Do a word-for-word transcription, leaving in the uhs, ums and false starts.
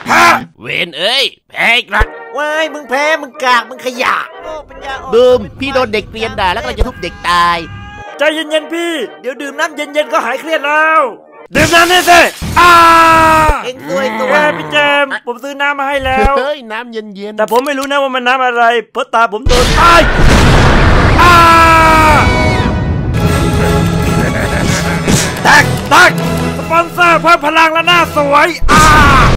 ฮะเวนเอ้ยแพ้อีกละว้ายมึงแพ้มึงกากมึงขยะบูมพี่โดนเด็กเรียนด่าแล้วก็จะทุบเด็กตายใจเย็นๆพี่เดี๋ยวดื่มน้ำเย็นๆก็หายเครียดแล้วดื่มน้ำนี่สิอ้าเอ็งตัวตัวพี่เจมผมซื้อน้ำมาให้แล้วเฮ้ยน้ำเย็นๆแต่ผมไม่รู้นะว่ามันน้ำอะไรเพราะตาผมโดนตายอ้าแตกแตกสปอนเซอร์เพิ่มพลังและหน้าสวยอ้า